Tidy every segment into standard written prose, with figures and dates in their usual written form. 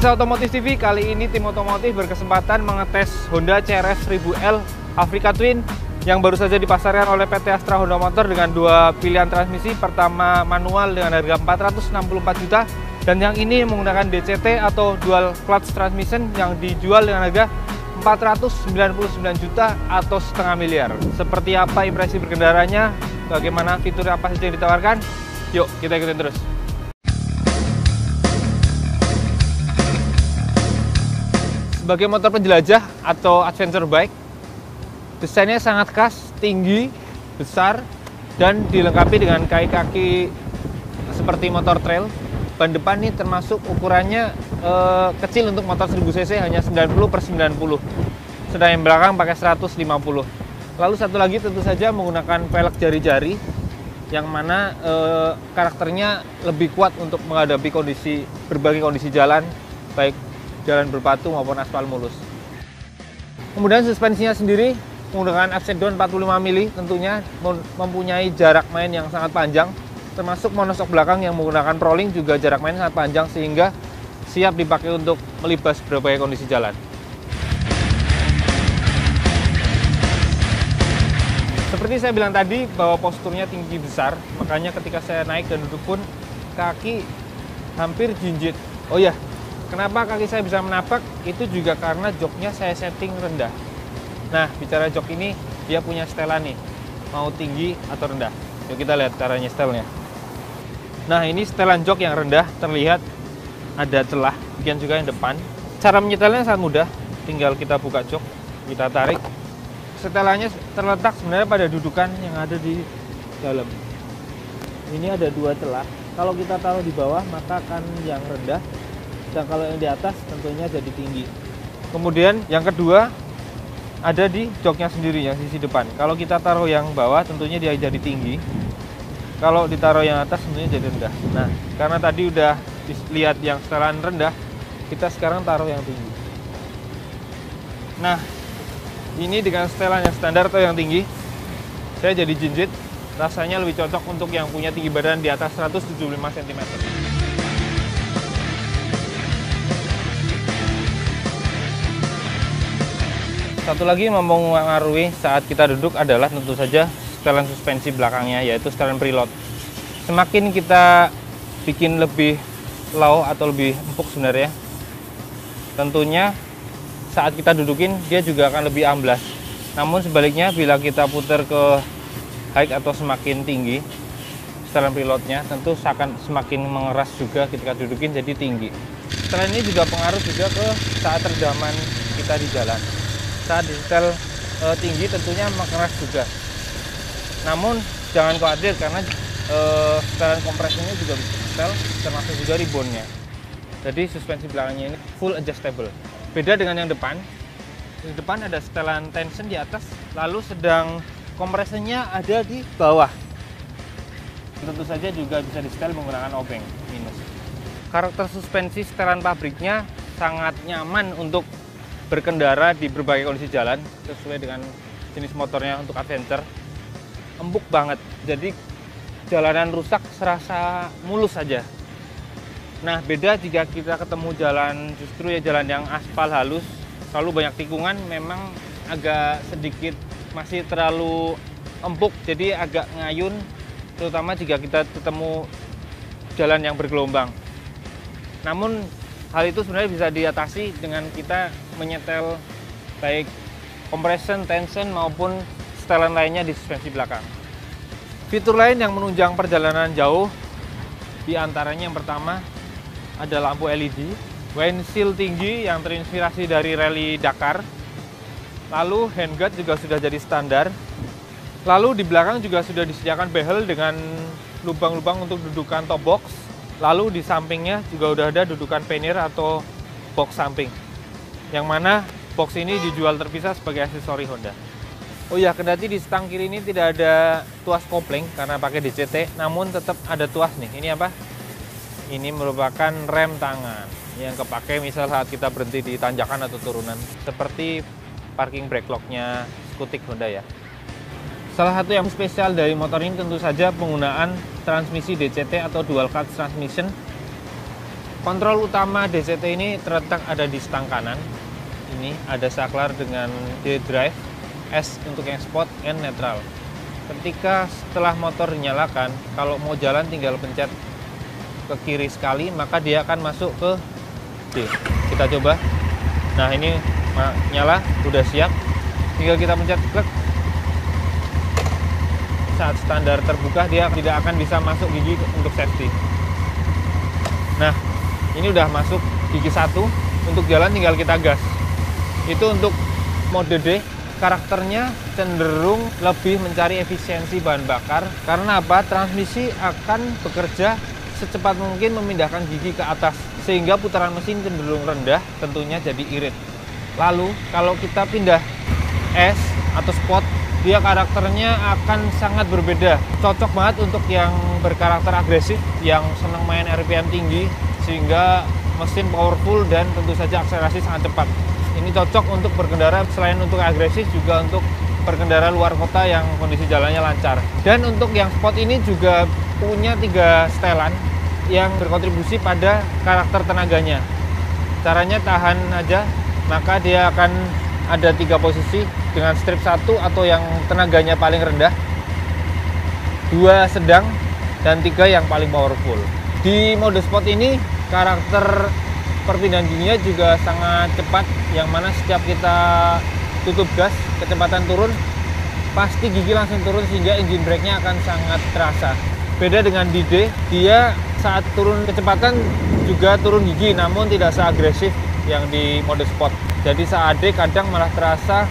Pemirsa Otomotif TV, kali ini tim otomotif berkesempatan mengetes Honda CRF 1000L Africa Twin yang baru saja dipasarkan oleh PT Astra Honda Motor dengan dua pilihan transmisi. Pertama manual dengan harga 464 juta dan yang ini menggunakan DCT atau dual clutch transmission yang dijual dengan harga 499 juta atau setengah miliar. Seperti apa impresi berkendaranya, bagaimana fitur apa saja yang ditawarkan? Yuk kita ikutin terus. Sebagai motor penjelajah atau adventure bike, desainnya sangat khas, tinggi, besar, dan dilengkapi dengan kaki-kaki seperti motor trail. Ban depan ini termasuk ukurannya kecil untuk motor 1000 cc, hanya 90/90. Sedang yang belakang pakai 150. Lalu satu lagi tentu saja menggunakan velg jari-jari, yang mana karakternya lebih kuat untuk menghadapi berbagai kondisi jalan, baik jalan berbatu maupun aspal mulus. Kemudian suspensinya sendiri menggunakan offset down 45 mili, tentunya mempunyai jarak main yang sangat panjang, termasuk monosok belakang yang menggunakan Proling juga jarak main sangat panjang sehingga siap dipakai untuk melibas berbagai kondisi jalan. Seperti saya bilang tadi bahwa posturnya tinggi besar, makanya ketika saya naik dan duduk pun kaki hampir jinjit. Oh ya, kenapa kaki saya bisa menapak? Itu juga karena joknya saya setting rendah. Nah, bicara jok ini, dia punya setelan nih, mau tinggi atau rendah. Yuk kita lihat cara nyetelnya. Nah, ini setelan jok yang rendah, terlihat ada celah, bagian juga yang depan. Cara menyetelnya sangat mudah, tinggal kita buka jok, kita tarik. Setelannya terletak sebenarnya pada dudukan yang ada di dalam. Ini ada dua celah. Kalau kita taruh di bawah, maka akan yang rendah. Dan kalau yang di atas tentunya jadi tinggi. Kemudian yang kedua ada di joknya sendiri yang sisi depan. Kalau kita taruh yang bawah tentunya dia jadi tinggi. Kalau ditaruh yang atas tentunya jadi rendah. Nah, karena tadi udah lihat yang setelan rendah, kita sekarang taruh yang tinggi. Nah, ini dengan setelan yang standar atau yang tinggi, saya jadi jinjit. Rasanya lebih cocok untuk yang punya tinggi badan di atas 175 cm. Satu lagi yang mempengaruhi saat kita duduk adalah tentu saja setelan suspensi belakangnya, yaitu setelan preload. Semakin kita bikin lebih low atau lebih empuk sebenarnya, tentunya saat kita dudukin dia juga akan lebih amblas. Namun sebaliknya bila kita putar ke high atau semakin tinggi setelan preloadnya, tentu akan semakin mengeras juga ketika dudukin jadi tinggi. Setelan ini juga pengaruh juga ke saat redaman kita di jalan. Saat di setel tinggi tentunya mengeras juga. Namun jangan khawatir karena setelan kompresinya juga bisa setel, termasuk juga ribonnya. Jadi suspensi belakangnya ini full adjustable. Beda dengan yang depan. Di depan ada setelan tension di atas, lalu sedang kompresinya ada di bawah. Tentu saja juga bisa di setel menggunakan obeng minus. Karakter suspensi setelan pabriknya sangat nyaman untuk berkendara di berbagai kondisi jalan sesuai dengan jenis motornya. Untuk adventure empuk banget, jadi jalanan rusak serasa mulus saja. Nah, beda jika kita ketemu jalan justru ya jalan yang aspal halus, selalu banyak tikungan, memang agak sedikit masih terlalu empuk, jadi agak ngayun, terutama jika kita ketemu jalan yang bergelombang. Namun hal itu sebenarnya bisa diatasi dengan kita menyetel baik compression, tension maupun setelan lainnya di suspensi belakang. Fitur lain yang menunjang perjalanan jauh, diantaranya yang pertama ada lampu LED, windshield tinggi yang terinspirasi dari rally Dakar, lalu handguard juga sudah jadi standar, lalu di belakang juga sudah disediakan behel dengan lubang-lubang untuk dudukan top box. Lalu di sampingnya juga udah ada dudukan pannier atau box samping, yang mana box ini dijual terpisah sebagai aksesori Honda. Oh ya, kendati di stang kiri ini tidak ada tuas kopling karena pakai DCT, namun tetap ada tuas nih. Ini apa? Ini merupakan rem tangan yang kepake misal saat kita berhenti di tanjakan atau turunan, seperti parking brake lock-nya Skutik Honda ya. Salah satu yang spesial dari motor ini tentu saja penggunaan transmisi DCT atau dual clutch transmission Kontrol utama DCT ini terletak ada di stang kanan. Ini ada saklar dengan D drive, S untuk yang sport, N netral. Ketika setelah motor dinyalakan, kalau mau jalan tinggal pencet ke kiri sekali, maka dia akan masuk ke D. Kita coba. Nah, ini nyala, udah siap. Tinggal kita pencet klik. Saat standar terbuka, dia tidak akan bisa masuk gigi untuk safety. Nah, ini udah masuk gigi 1, untuk jalan tinggal kita gas. Itu untuk mode D, karakternya cenderung lebih mencari efisiensi bahan bakar. Karena apa? Transmisi akan bekerja secepat mungkin memindahkan gigi ke atas, sehingga putaran mesin cenderung rendah, tentunya jadi irit. Lalu, kalau kita pindah S atau Sport, dia karakternya akan sangat berbeda. Cocok banget untuk yang berkarakter agresif, yang senang main RPM tinggi, sehingga mesin powerful dan tentu saja akselerasi sangat cepat. Ini cocok untuk berkendara selain untuk agresif, juga untuk berkendara luar kota yang kondisi jalannya lancar. Dan untuk yang Sport ini juga punya 3 setelan yang berkontribusi pada karakter tenaganya. Caranya tahan aja, maka dia akan ada 3 posisi dengan strip 1 atau yang tenaganya paling rendah, 2 sedang, dan 3 yang paling powerful. Di mode Sport ini karakter perpindahan giginya juga sangat cepat, yang mana setiap kita tutup gas, kecepatan turun, pasti gigi langsung turun sehingga engine brake-nya akan sangat terasa. Beda dengan di D, dia saat turun kecepatan juga turun gigi, namun tidak seagresif yang di mode Sport. Jadi saat D kadang malah terasa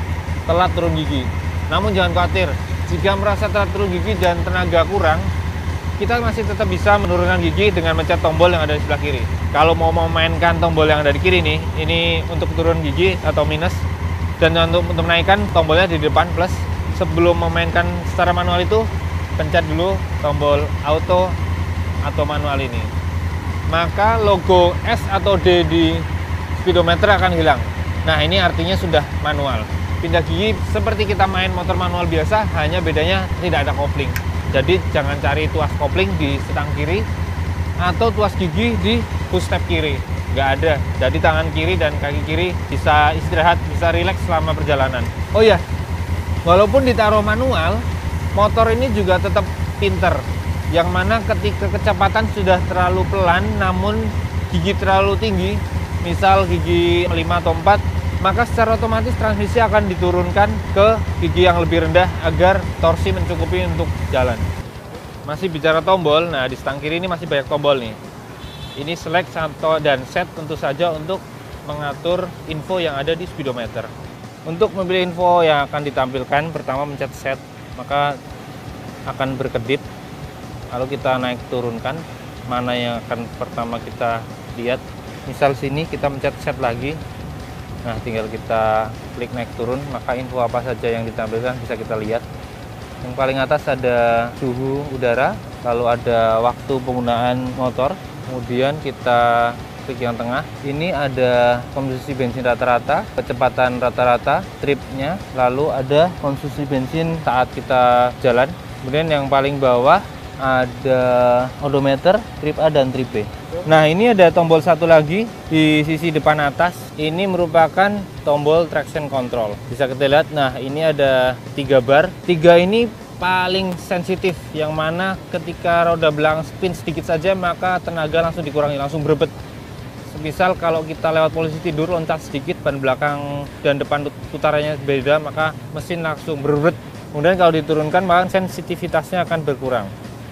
telat turun gigi. Namun jangan khawatir, jika merasa telat turun gigi dan tenaga kurang, kita masih tetap bisa menurunkan gigi dengan mencet tombol yang ada di sebelah kiri. Kalau mau memainkan tombol yang ada di kiri nih, ini untuk turun gigi atau minus, dan untuk menaikkan tombolnya di depan plus. Sebelum memainkan secara manual itu, pencet dulu tombol auto atau manual ini. Maka logo S atau D di speedometer akan hilang. Nah, ini artinya sudah manual. Pindah gigi seperti kita main motor manual biasa, hanya bedanya tidak ada kopling. Jadi jangan cari tuas kopling di setang kiri atau tuas gigi di push step kiri. Nggak ada. Jadi tangan kiri dan kaki kiri bisa istirahat, bisa rileks selama perjalanan. Oh iya, walaupun ditaruh manual, motor ini juga tetap pinter. Yang mana ketika kecepatan sudah terlalu pelan namun gigi terlalu tinggi, misal gigi 5 atau 4, maka secara otomatis transmisi akan diturunkan ke gigi yang lebih rendah agar torsi mencukupi untuk jalan. Masih bicara tombol, nah di stang kiri ini masih banyak tombol nih. Ini select dan set tentu saja untuk mengatur info yang ada di speedometer. Untuk memilih info yang akan ditampilkan, pertama mencet set, maka akan berkedip. Lalu kita naik turunkan, mana yang akan pertama kita lihat. Misal sini kita mencet set lagi. Nah, tinggal kita klik naik turun, maka info apa saja yang ditampilkan bisa kita lihat. Yang paling atas ada suhu udara, lalu ada waktu penggunaan motor. Kemudian kita klik yang tengah, ini ada konsumsi bensin rata-rata, kecepatan rata-rata, tripnya, lalu ada konsumsi bensin saat kita jalan. Kemudian yang paling bawah ada odometer, trip A dan trip B. Nah, ini ada tombol satu lagi di sisi depan atas. Ini merupakan tombol traction control. Bisa kita lihat, nah ini ada 3 bar. 3 ini paling sensitif, yang mana ketika roda belakang spin sedikit saja, maka tenaga langsung dikurangi, langsung berebet. Misal kalau kita lewat posisi tidur, loncat sedikit, ban belakang dan depan putarannya beda, maka mesin langsung berebet. Kemudian kalau diturunkan, maka sensitivitasnya akan berkurang.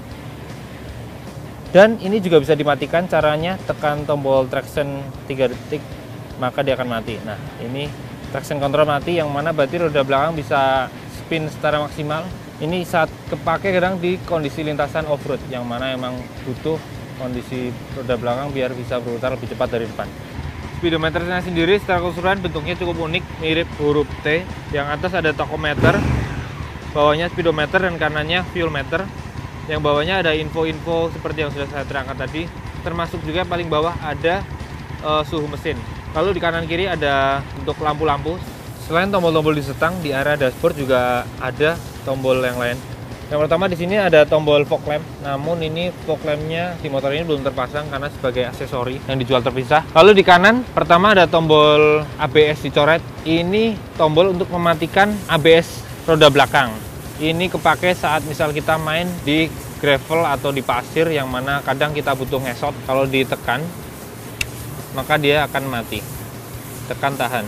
Dan ini juga bisa dimatikan, caranya tekan tombol traction 3 detik, maka dia akan mati. Nah, ini traction control mati, yang mana berarti roda belakang bisa spin secara maksimal. Ini saat kepake kadang di kondisi lintasan off-road, yang mana emang butuh kondisi roda belakang biar bisa berputar lebih cepat dari depan. Speedometernya sendiri secara keseluruhan bentuknya cukup unik, mirip huruf T. Yang atas ada tachometer, bawahnya speedometer, dan kanannya fuel meter. Yang bawahnya ada info-info seperti yang sudah saya terangkan tadi, termasuk juga paling bawah ada suhu mesin. Lalu di kanan kiri ada untuk lampu-lampu. Selain tombol-tombol di setang, di area dashboard juga ada tombol yang lain. Yang pertama di sini ada tombol fog lamp, namun ini fog lampnya di motor ini belum terpasang karena sebagai aksesori yang dijual terpisah. Lalu di kanan pertama ada tombol ABS dicoret. Ini tombol untuk mematikan ABS roda belakang. Ini kepake saat misal kita main di gravel atau di pasir yang mana kadang kita butuh ngesot. Kalau ditekan maka dia akan mati. Tekan tahan.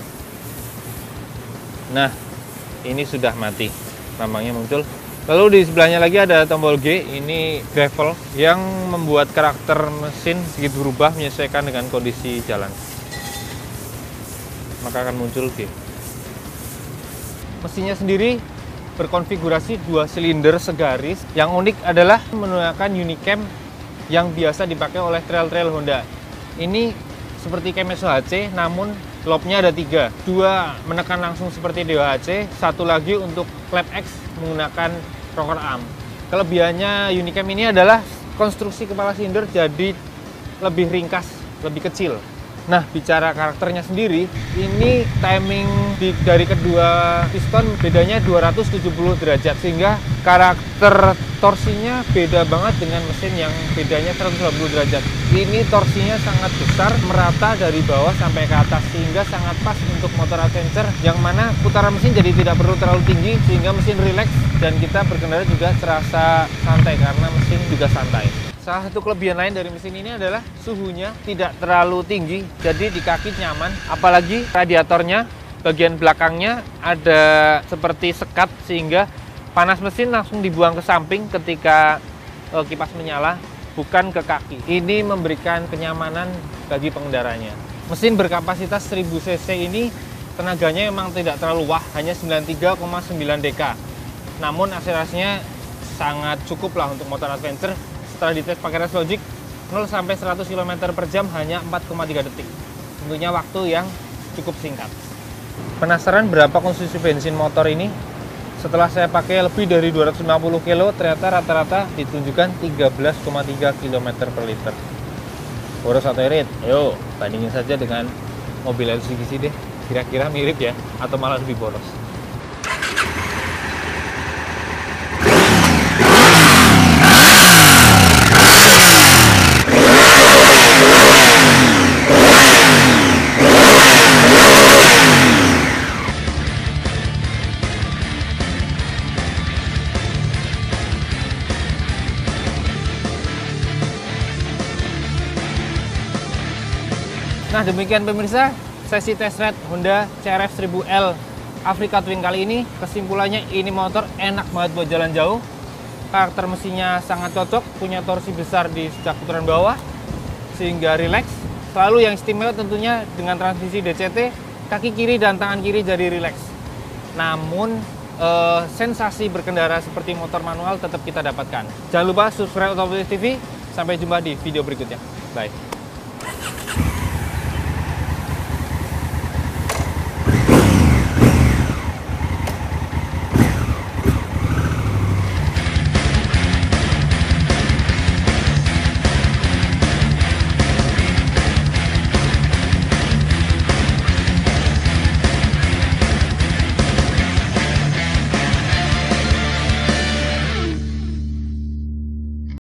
Nah, ini sudah mati. Lambangnya muncul. Lalu di sebelahnya lagi ada tombol G, ini gravel yang membuat karakter mesin sedikit berubah menyesuaikan dengan kondisi jalan. Maka akan muncul G. Mesinnya sendiri berkonfigurasi 2 silinder segaris. Yang unik adalah menggunakan unicam yang biasa dipakai oleh trail-trail Honda. Ini seperti Kemeso HC, namun lobnya ada 3. 2 menekan langsung seperti Dewa HC, 1 lagi untuk klep X menggunakan rocker arm. Kelebihannya unicam ini adalah konstruksi kepala silinder jadi lebih ringkas, lebih kecil. Nah, bicara karakternya sendiri, ini timing dari kedua piston bedanya 270 derajat, sehingga karakter torsinya beda banget dengan mesin yang bedanya 180 derajat. Ini torsinya sangat besar, merata dari bawah sampai ke atas, sehingga sangat pas untuk motor adventure, yang mana putaran mesin jadi tidak perlu terlalu tinggi, sehingga mesin rileks dan kita berkendara juga terasa santai karena mesin juga santai. Salah satu kelebihan lain dari mesin ini adalah suhunya tidak terlalu tinggi, jadi di kaki nyaman. Apalagi radiatornya, bagian belakangnya ada seperti sekat sehingga panas mesin langsung dibuang ke samping ketika kipas menyala, bukan ke kaki. Ini memberikan kenyamanan bagi pengendaranya. Mesin berkapasitas 1000 cc ini tenaganya memang tidak terlalu wah, hanya 93,9 dk. Namun akselerasinya sangat cukup lah untuk motor adventure. Setelah dites pakai race logic, 0 sampai 100 km per jam hanya 4,3 detik. Tentunya waktu yang cukup singkat. Penasaran berapa konsumsi bensin motor ini? Setelah saya pakai lebih dari 250 kilo, ternyata rata-rata ditunjukkan 13,3 km per liter. Boros atau irit? Ayo, bandingin saja dengan mobil LCGC deh. Kira-kira mirip ya, atau malah lebih boros. Nah, demikian pemirsa, sesi test ride Honda CRF 1000L Africa Twin kali ini. Kesimpulannya, ini motor enak banget buat jalan jauh. Karakter mesinnya sangat cocok, punya torsi besar di sejak putaran bawah, sehingga rileks. Selalu yang istimewa tentunya dengan transmisi DCT, kaki kiri dan tangan kiri jadi rileks. Namun, sensasi berkendara seperti motor manual tetap kita dapatkan. Jangan lupa subscribe Otomotif TV. Sampai jumpa di video berikutnya. Bye.